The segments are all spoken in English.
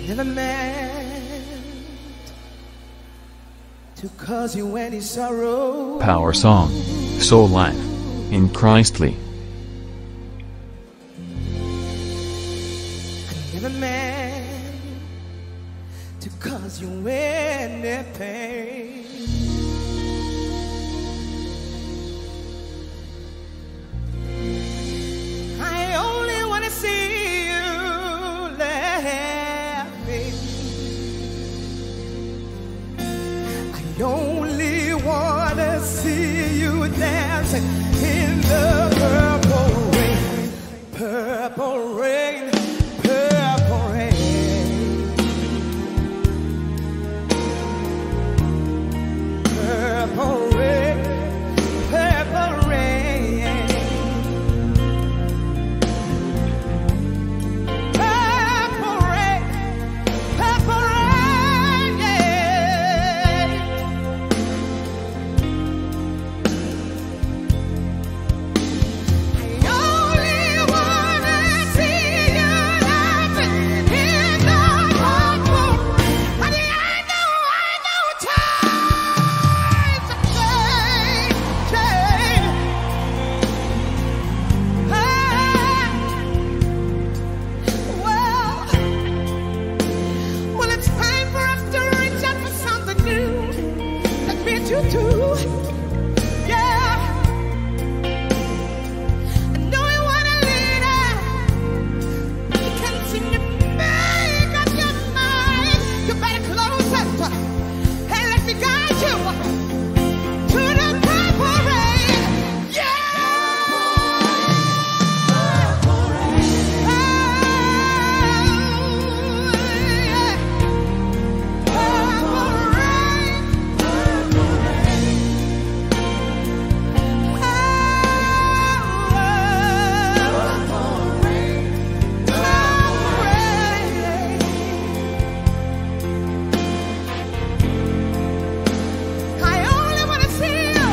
never meant to cause you any sorrow. Power Song. Soul Life. In Christly. I never meant to cause you any pain. I only want to see you laughing. I only want to see you dancing in the purple rain, purple rain, purple rain, purple rain, purple rain, purple rain, purple rain, yeah. I only wanna see you laughing in the purple. Honey, I know times have changed. Well, it's time for us to reach out for something new. That means you too. Yeah. I know you wanna lead us. You can't seem to make up your mind. You better close it and let me guide you to the purple rain. Yeah. Purple rain. Oh, yeah. Purple rain. Purple rain. I only wanna see you.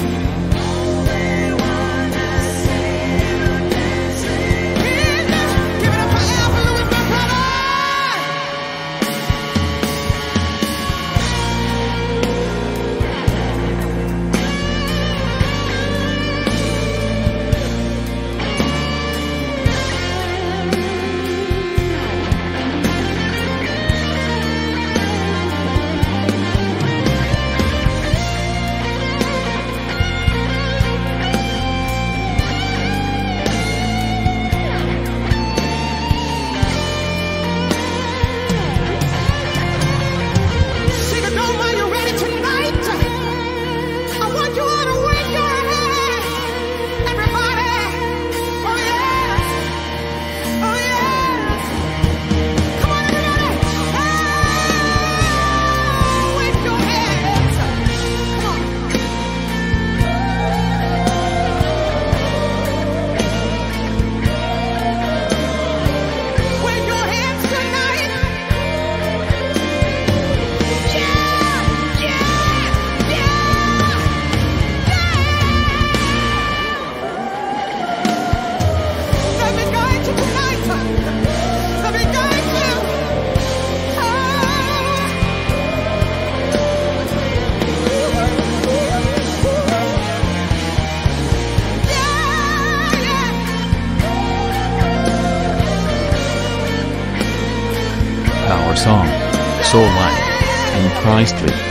Give it up for Alpha Louis, my brother. Sing it on while you're ready tonight. I want you all to wave your hand. Everybody. Oh, yes. Oh, yes. Come on, everybody. Wave your hands. Come on. Wave your hands tonight. Yeah, yeah, yeah. Let me guide you tonight. Let me guide you. Power Song. Soul Life. In Christly.